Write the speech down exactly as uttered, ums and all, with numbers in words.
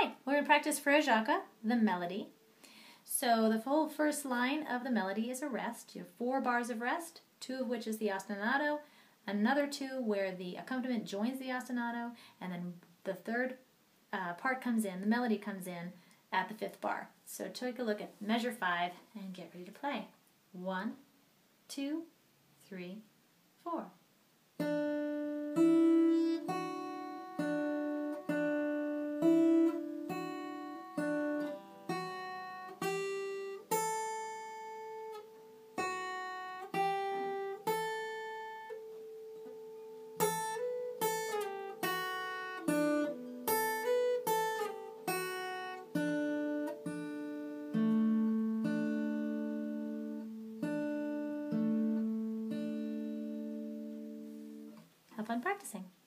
Hi, we're going to practice Frere Jacques, the melody. So the whole first line of the melody is a rest. You have four bars of rest, two of which is the ostinato, another two where the accompaniment joins the ostinato, and then the third uh, part comes in, the melody comes in at the fifth bar. So take a look at measure five and get ready to play. One, two, three, four. Have fun practicing.